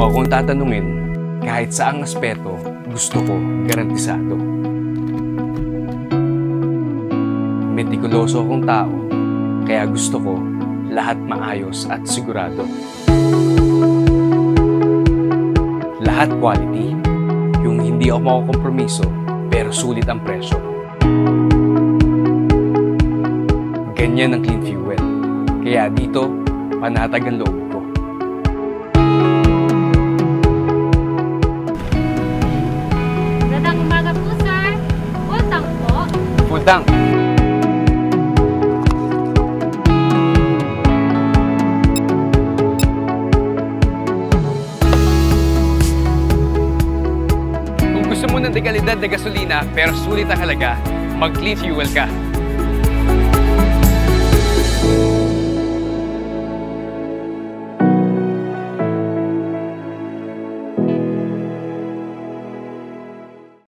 akong tatanungin, kahit saang aspeto, gusto ko garantisado. Metikuloso akong tao, kaya gusto ko lahat maayos at sigurado. Lahat quality, yung hindi ako makukompromiso, pero sulit ang presyo. Ganyan ang Clean Fuel, kaya dito, panatag ang loob ko. Magandang umaga po, sir. Full tank po. Full tank. Kung gusto mo ng dekalidad na gasolina pero sulit ang halaga, mag-Clean Fuel ka.